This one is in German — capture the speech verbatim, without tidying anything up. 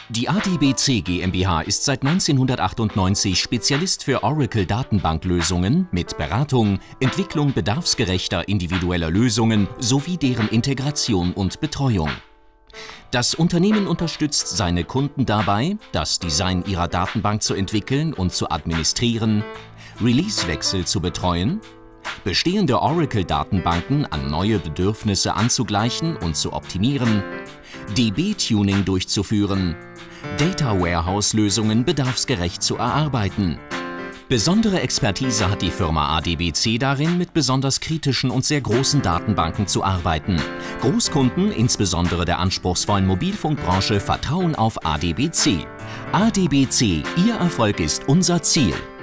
Die A D B C GmbH ist seit neunzehnhundertachtundneunzig Spezialist für Oracle-Datenbanklösungen mit Beratung, Entwicklung bedarfsgerechter individueller Lösungen sowie deren Integration und Betreuung. Das Unternehmen unterstützt seine Kunden dabei, das Design ihrer Datenbank zu entwickeln und zu administrieren, Releasewechsel zu betreuen, bestehende Oracle-Datenbanken an neue Bedürfnisse anzugleichen und zu optimieren, D B-Tuning durchzuführen, Data Warehouse-Lösungen bedarfsgerecht zu erarbeiten. Besondere Expertise hat die Firma A D B C darin, mit besonders kritischen und sehr großen Datenbanken zu arbeiten. Großkunden, insbesondere der anspruchsvollen Mobilfunkbranche, vertrauen auf A D B C. A D B C, Ihr Erfolg ist unser Ziel.